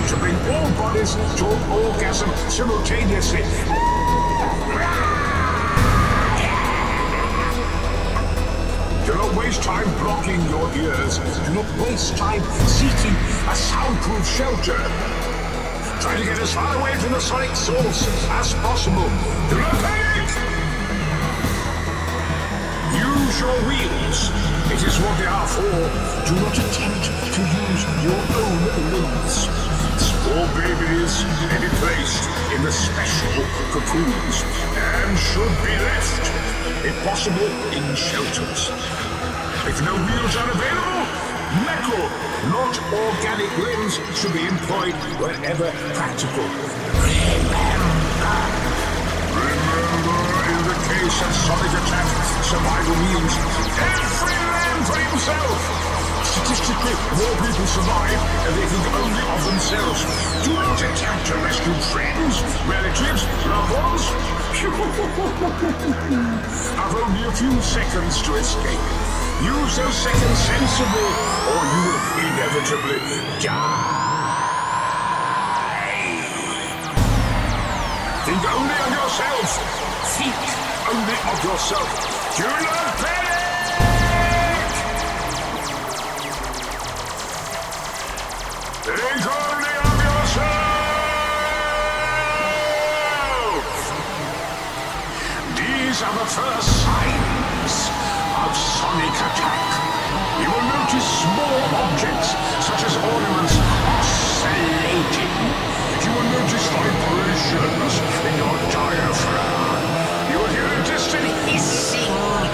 to bring all bodies to orgasm simultaneously. Do not waste time blocking your ears. Do not waste time seeking a soundproof shelter. Try to get as far away from the sonic source as possible. Do not panic! Use your wheels. It is what they are for. Do not attempt to use your own limbs. Small babies may be placed in the special cocoons and should be left, if possible, in shelters. If no wheels are available, metal, not organic limbs, should be employed wherever practical. Remember, in the case of sonic attack, survival means every man for himself. Statistically, more people survive if they think only of themselves. Do not attempt to rescue friends, relatives, loved ones. Have only a few seconds to escape. Use those seconds sensibly, or you will inevitably die. Think only of yourself. Think only of yourself. Do not panic! Think only of yourself! These are the first signs of sonic attack. You will notice small objects, such as ornaments, oscillating. You will notice vibrations in your diaphragm. You will hear a distant hissing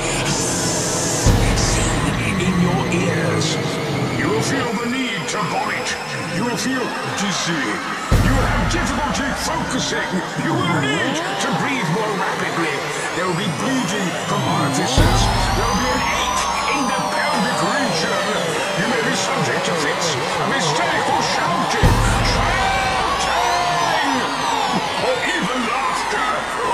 in your ears. You will feel the need to vomit. You will feel dizzy. You will have difficulty focusing. You will need to breathe more rapidly. There will be bleeding from orifices. There will be an ache in the pelvic region. You may be subject to fits of hysterical shouting, or even laughter.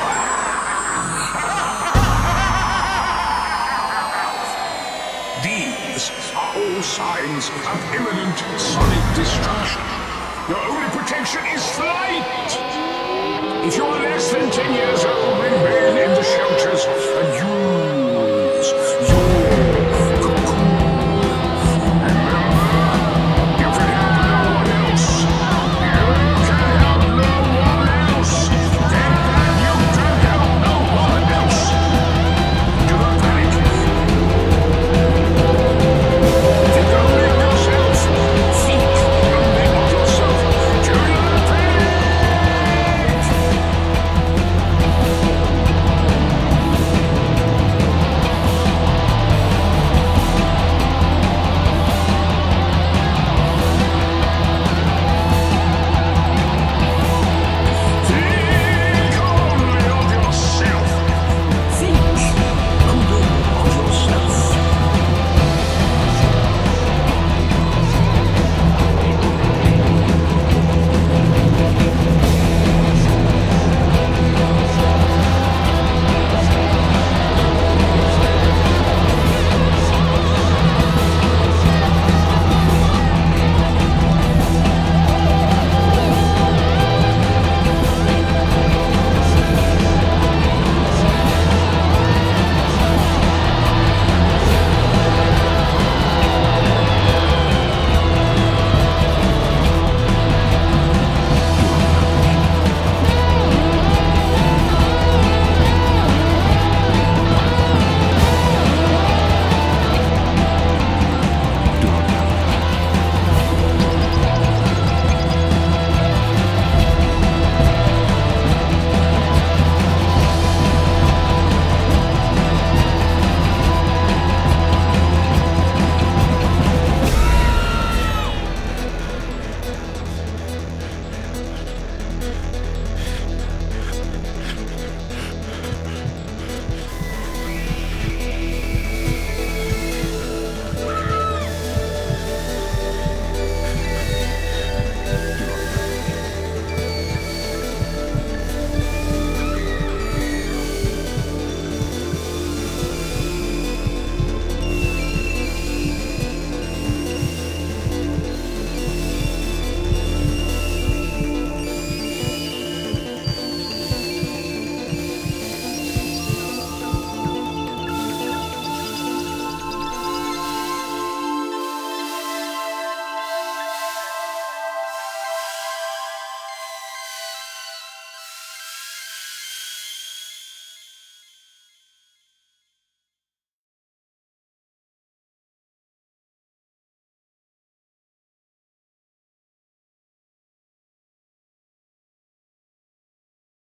These are all signs of imminent sonic destruction. Your only protection is flight. If you are less than 10 years old, remain in the shelters and use